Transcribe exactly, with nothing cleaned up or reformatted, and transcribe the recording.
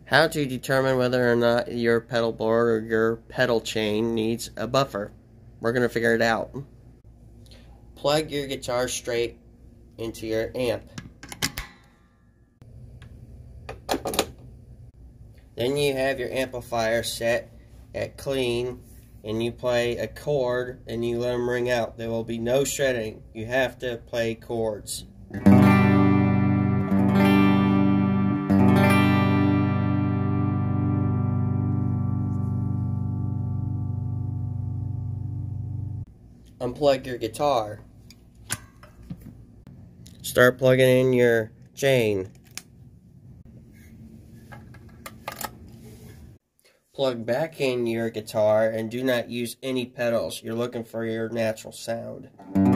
How to determine whether or not your pedal board or your pedal chain needs a buffer. We're going to figure it out. Plug your guitar straight into your amp. Then you have your amplifier set at clean, and you play a chord and you let them ring out. There will be no shredding. You have to play chords. Unplug your guitar. Start plugging in your chain. Plug back in your guitar and do not use any pedals. You're looking for your natural sound.